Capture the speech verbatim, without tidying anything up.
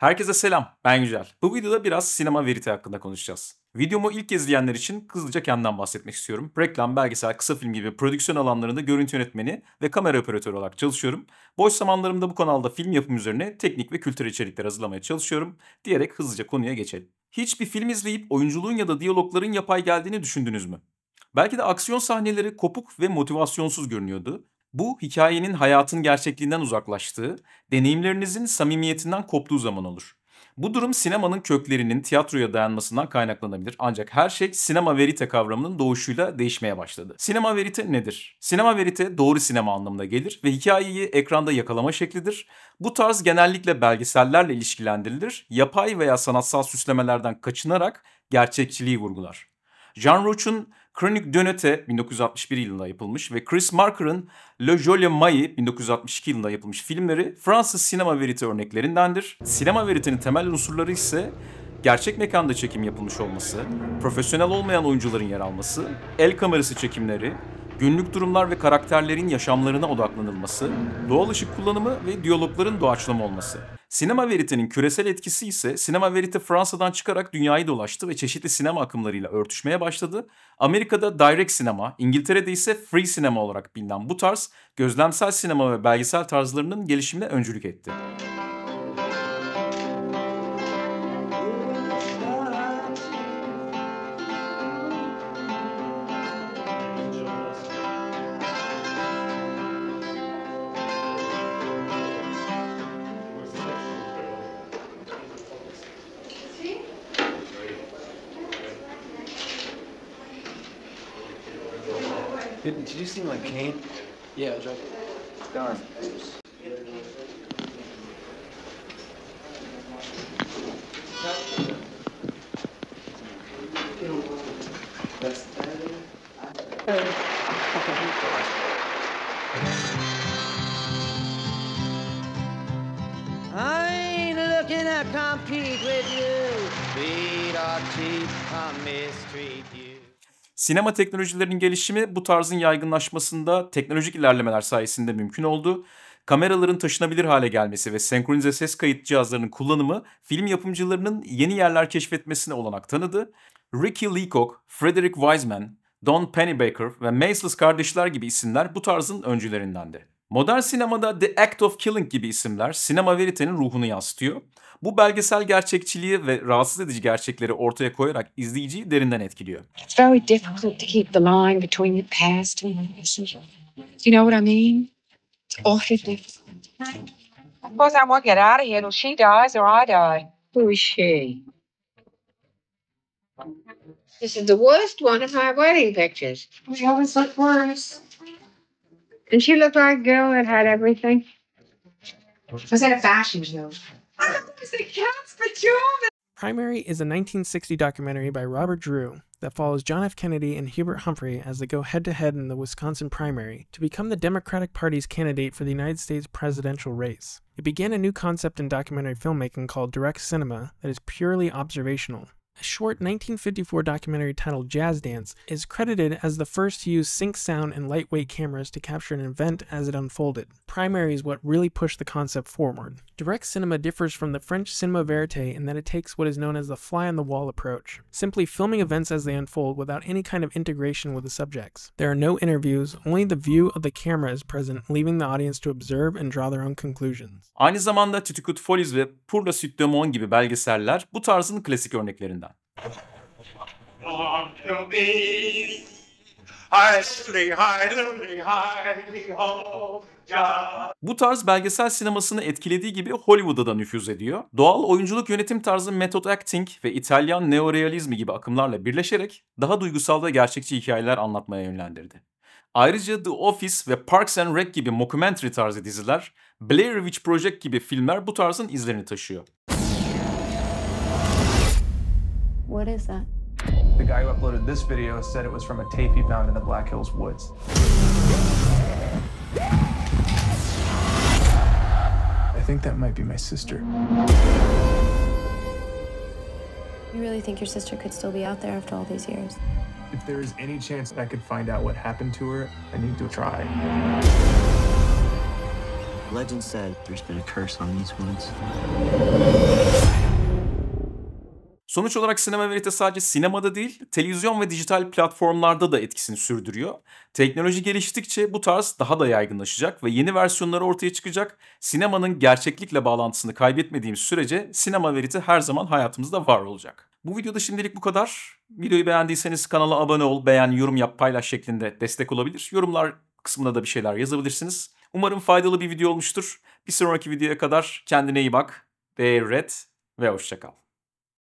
Herkese selam, ben Yücel. Bu videoda biraz sinema verite hakkında konuşacağız. Videomu ilk kez izleyenler için hızlıca kendimden bahsetmek istiyorum. Reklam, belgesel, kısa film gibi prodüksiyon alanlarında görüntü yönetmeni ve kamera operatörü olarak çalışıyorum. Boş zamanlarımda bu kanalda film yapımı üzerine teknik ve kültürel içerikler hazırlamaya çalışıyorum diyerek hızlıca konuya geçelim. Hiç bir film izleyip oyunculuğun ya da diyalogların yapay geldiğini düşündünüz mü? Belki de aksiyon sahneleri kopuk ve motivasyonsuz görünüyordu. Bu, hikayenin hayatın gerçekliğinden uzaklaştığı, deneyimlerinizin samimiyetinden koptuğu zaman olur. Bu durum sinemanın köklerinin tiyatroya dayanmasından kaynaklanabilir. Ancak her şey sinema verite kavramının doğuşuyla değişmeye başladı. Sinema verite nedir? Sinema verite doğru sinema anlamına gelir ve hikayeyi ekranda yakalama şeklidir. Bu tarz genellikle belgesellerle ilişkilendirilir, yapay veya sanatsal süslemelerden kaçınarak gerçekçiliği vurgular. Jean Roch'un Chronique de Note bin dokuz yüz altmış bir yılında yapılmış ve Chris Marker'ın Le Joli Mai bin dokuz yüz altmış iki yılında yapılmış filmleri Fransız sinema verite örneklerindendir. Sinema veritenin temel unsurları ise gerçek mekanda çekim yapılmış olması, profesyonel olmayan oyuncuların yer alması, el kamerası çekimleri, günlük durumlar ve karakterlerin yaşamlarına odaklanılması, doğal ışık kullanımı ve diyalogların doğaçlama olması. Sinema veritenin küresel etkisi ise sinema verite Fransa'dan çıkarak dünyayı dolaştı ve çeşitli sinema akımlarıyla örtüşmeye başladı. Amerika'da direct sinema, İngiltere'de ise free sinema olarak bilinen bu tarz gözlemsel sinema ve belgesel tarzlarının gelişimine öncülük etti. Did, did you seem like Kane? Yeah, Joe. Darn. I ain't looking to compete with you. Beat or cheat or mistreat you. Sinema teknolojilerinin gelişimi bu tarzın yaygınlaşmasında teknolojik ilerlemeler sayesinde mümkün oldu. Kameraların taşınabilir hale gelmesi ve senkronize ses kayıt cihazlarının kullanımı film yapımcılarının yeni yerler keşfetmesine olanak tanıdı. Ricky Leacock, Frederick Wiseman, Don Pennebaker ve Maysles kardeşler gibi isimler bu tarzın öncülerindendi. Modern sinemada The Act of Killing gibi isimler sinema veritenin ruhunu yansıtıyor. Bu belgesel gerçekçiliği ve rahatsız edici gerçekleri ortaya koyarak izleyiciyi derinden etkiliyor. It's very difficult to keep the line between the past and the present. You know what I mean? It's awfully difficult. I suppose I won't get out of here till she dies or I die. Who is she? This is the worst one of my wedding pictures. We always look worse. Didn't she look like a girl that had everything? Was that a fashion show? Primary is a nineteen sixty documentary by Robert Drew that follows John F. Kennedy and Hubert Humphrey as they go head-to-head in the Wisconsin primary to become the Democratic Party's candidate for the United States presidential race. It began a new concept in documentary filmmaking called direct cinema that is purely observational. A short nineteen fifty-four documentary titled Jazz Dance is credited as the first to use sync sound and lightweight cameras to capture an event as it unfolded. Primary is what really pushed the concept forward. Direct cinema differs from the French cinema verite in that it takes what is known as the fly-on-the-wall approach, simply filming events as they unfold without any kind of integration with the subjects. There are no interviews, only the view of the camera is present, leaving the audience to observe and draw their own conclusions. Aynı zamanda Tutti Frutti Follies ve Pour la Suite du Monde gibi belgeseller bu tarzın klasik örneklerinden. Bu tarz belgesel sinemasını etkilediği gibi Hollywood'a da nüfuz ediyor. Doğal oyunculuk yönetim tarzı method acting ve İtalyan neorealizmi gibi akımlarla birleşerek daha duygusal ve gerçekçi hikayeler anlatmaya yönlendirdi. Ayrıca The Office ve Parks and Rec gibi mockumentary tarzı diziler, Blair Witch Project gibi filmler bu tarzın izlerini taşıyor. What is that? The guy who uploaded this video said it was from a tape he found in the Black Hills woods. I think that might be my sister. You really think your sister could still be out there after all these years? If there is any chance I could find out what happened to her, I need to try. Legend said there's been a curse on these woods. Sonuç olarak sinema verite sadece sinemada değil, televizyon ve dijital platformlarda da etkisini sürdürüyor. Teknoloji geliştikçe bu tarz daha da yaygınlaşacak ve yeni versiyonları ortaya çıkacak. Sinemanın gerçeklikle bağlantısını kaybetmediğimiz sürece sinema verite her zaman hayatımızda var olacak. Bu videoda şimdilik bu kadar. Videoyu beğendiyseniz kanala abone ol, beğen, yorum yap, paylaş şeklinde destek olabilir. Yorumlar kısmına da bir şeyler yazabilirsiniz. Umarım faydalı bir video olmuştur. Bir sonraki videoya kadar kendine iyi bak, beğen, ret ve hoşça kal.